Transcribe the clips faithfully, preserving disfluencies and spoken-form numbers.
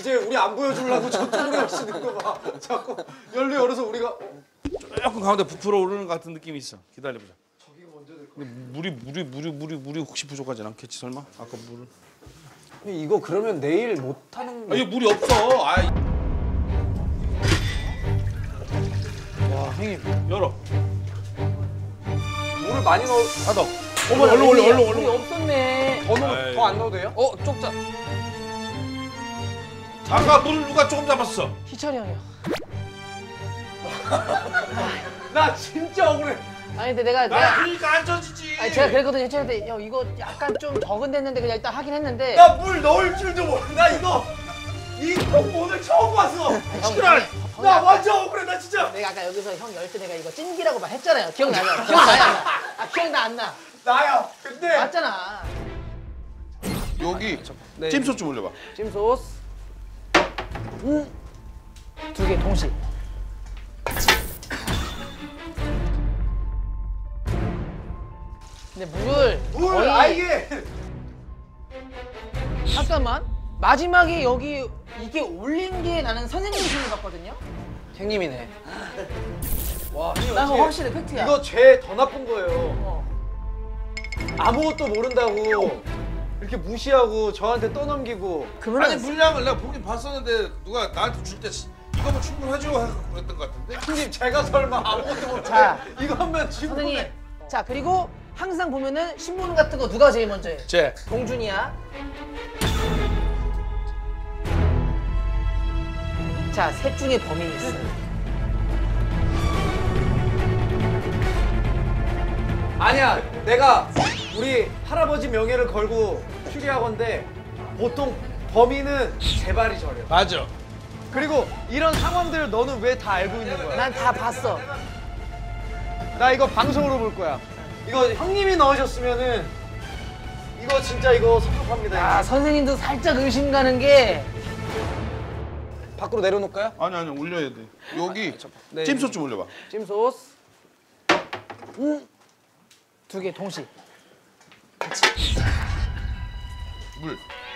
이제 우리 안 보여주려고 저쪽으로 하시는 거 봐. 자꾸 열로 열어서 우리가 어. 조금 가운데 부풀어 오르는 것 같은 느낌이 있어. 기다려보자. 저기가 먼저 될 거. 근데 물이 물이 물이 물이 물이 혹시 부족하진 않겠지 설마? 아까 물을. 이거 그러면 내일 못 하는 거. 아, 이거 물이 없어. 아. 와 형님 열어. 물을 많이 넣어. 닫아. 어머 얼른 얼른 얼른 얼른. 물이 없었네. 더 넣어 더 안 넣어도 돼요? 어 쪽자. 아까 물 누가 조금 잡았어. 희철이 형이요. 나 진짜 억울해. 아니 근데 내가 아 내가 그러니까 안 젖이지. 아니 제가 그랬거든요. 희철한테 형 이거 약간 좀 적은 됐는데 그냥 일단 하긴 했는데. 나 물 넣을 줄도 몰라. 나 이거 이통 오늘 처음 봤어. 시끄러워. 나 완전 억울해. 나 진짜. 내가 아까 여기서 형 열 때 내가 이거 찐기라고 말했잖아요. 기억나요? 기억나요? 안 나? 아 기억나 안 나? 나야. 근데 맞잖아. 여기 네. 찜소스 좀 올려봐. 찜 소스. 음. 두 개 동시. 근데 물을 물 거의 아 이게 잠깐만 마지막에 여기 이게 올린 게 나는 선생님 손을 봤거든요. 형님이네. 와, 형님 난 어떻게 확실히 팩트야. 이거 죄 더 나쁜 거예요. 어. 아무것도 모른다고 이렇게 무시하고 저한테 떠넘기고. 그러면 아니 분량을 내가 보긴 봤었는데 누가 나한테 줄 때 이거면 충분하죠 해서 그랬던 것 같은데. 형님 제가 설마 아무것도 못해. 자, 이거면 지금 선생님. 자 그리고 항상 보면은 신문 같은 거 누가 제일 먼저 해? 제. 동준이야. 자, 셋 중에 범인이 있어. 아니야. 내가 우리 할아버지 명예를 걸고 추리하건데 보통 범인은 제발이 저려. 맞아. 그리고 이런 상황들을 너는 왜 다 알고 있는 거야? 난 다 봤어. 나 이거 방송으로 볼 거야. 이거 형님이 넣으셨으면은 이거 진짜 이거 섭섭합니다. 아, 선생님도 살짝 의심 가는 게 밖으로 내려놓을까요? 아니 아니 올려야 돼. 여기 네. 찜소스 좀 올려봐. 찜 소스. 음. 두 개 동시. 물.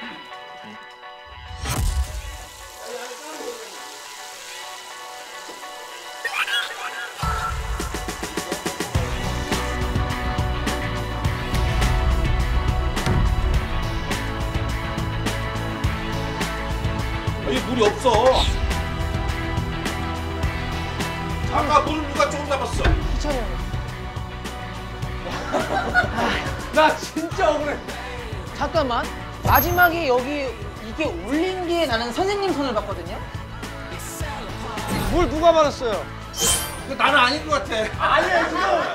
여기 물이 없어. 아까 물 누가 조금 잡았어. 희철이 형. 나 진짜 억울해. 잠깐만. 마지막에 여기 이게 올린 게 나는 선생님 손을 봤거든요. 물 누가 받았어요? 이거 나는 아닌 것 같아. 아니야 지금.